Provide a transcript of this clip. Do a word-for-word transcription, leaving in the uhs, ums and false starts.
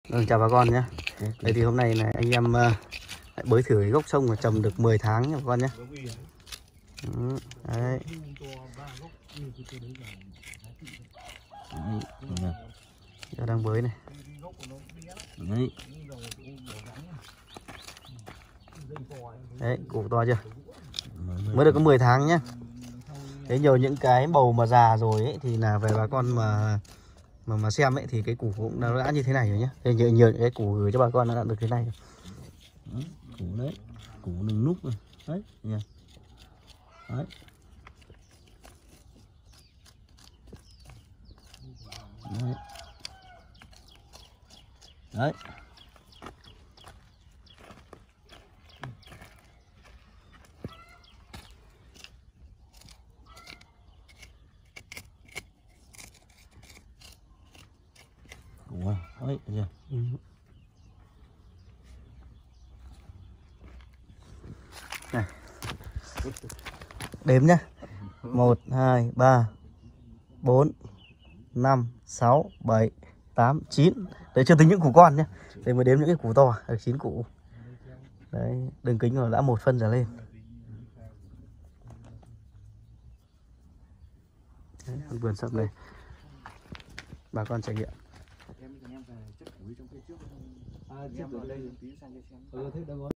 Ừ, chào bà con nhé. Đây thì hôm nay này anh em uh, lại bới thử cái gốc sông và trồng được mười tháng nha bà con nhé. Ừ, đấy. Giờ đang bới này. Đấy. Đấy, củ to chưa? Mới được có mười tháng nhá. Thế nhiều những cái bầu mà già rồi ấy thì là về bà con mà mà mà xem ấy thì cái củ cũng đã, đã như thế này rồi nhá. Thế nhiều, nhiều những cái củ gửi cho bà con nó đã được thế này. Đấy, củ đấy, củ đừng núp rồi. Đấy, nha. Đấy. Đấy. Đấy. Củ à, đấy, chưa? Ừ. Này. Đếm nhá. một, hai, ba, bốn, năm, sáu, bảy, tám, chín. Đấy chưa tính những củ con nhá. Đây mới đếm những cái củ to, được chín củ. Đấy, đường kính rồi đã một phân trở lên. Đấy, con vườn sâm này. Bà con trải nghiệm.